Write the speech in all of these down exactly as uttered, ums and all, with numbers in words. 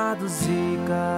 chamado Zica.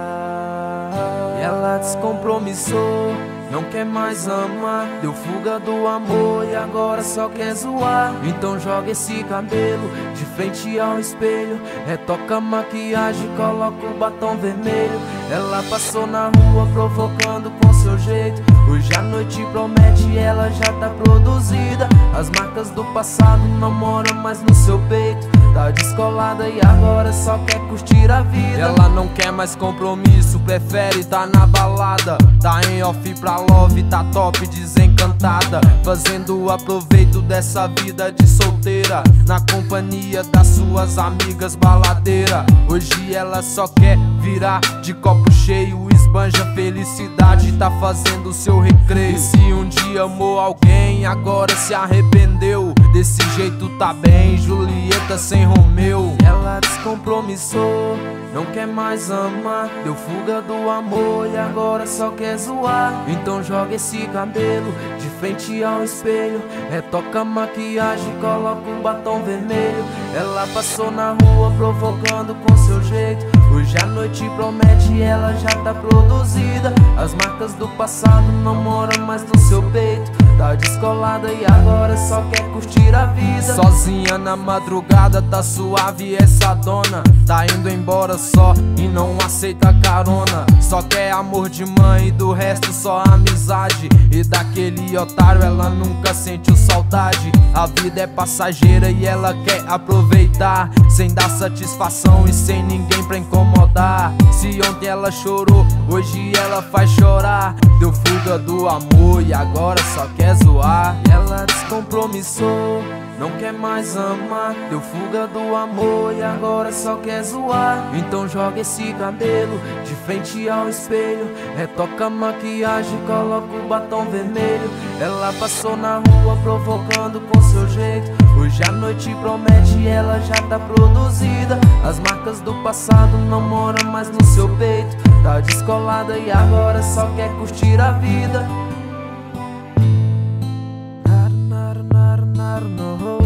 E ela descompromissou, não quer mais amar, deu fuga do amor e agora só quer zoar. Então joga esse cabelo de frente ao espelho, retoca a maquiagem, coloca o batom vermelho. Ela passou na rua provocando com seu jeito, hoje a noite promete, ela já tá produzida. As marcas do passado não moram mais no seu peito, tá descolada e agora só quer curtir a vida. Ela não quer mais compromisso, prefere tá na balada, tá em off pra love, tá top desencantada, fazendo aproveito dessa vida de solteira, na companhia das suas amigas baladeira. Hoje ela só quer virar de copo cheio, esbanja felicidade, tá fazendo seu recreio. E se um dia amou alguém, agora se arrependeu, desse jeito tá bem, Julieta sem Romeu. Ela descompromissou, não quer mais amar, deu fuga do amor e agora só quer zoar. Então joga esse cabelo de frente ao espelho, retoca a maquiagem, coloca um batom vermelho. Ela passou na rua provocando com seu jeito, hoje a noite promete, ela já tá produzida. As marcas do passado não moram mais no seu peito, tá descolada e agora só quer curtir a vida. Sozinha na madrugada, tá suave essa dona, tá indo embora só e não aceita carona. Só quer amor de mãe e do resto só amizade, e daquele otário ela nunca sentiu saudade. A vida é passageira e ela quer aproveitar, sem dar satisfação e sem ninguém pra incomodar. Se ontem ela chorou, hoje ela faz chorar, deu fuga do amor e agora só quer zoar. Ela descompromissou, não quer mais amar, deu fuga do amor e agora só quer zoar. Então joga esse cabelo de frente ao espelho, retoca a maquiagem, coloca o batom vermelho. Ela passou na rua provocando com seu jeito, hoje a noite promete, ela já tá produzida. As marcas do passado não moram mais no seu peito, tá descolada e agora só quer curtir a vida. No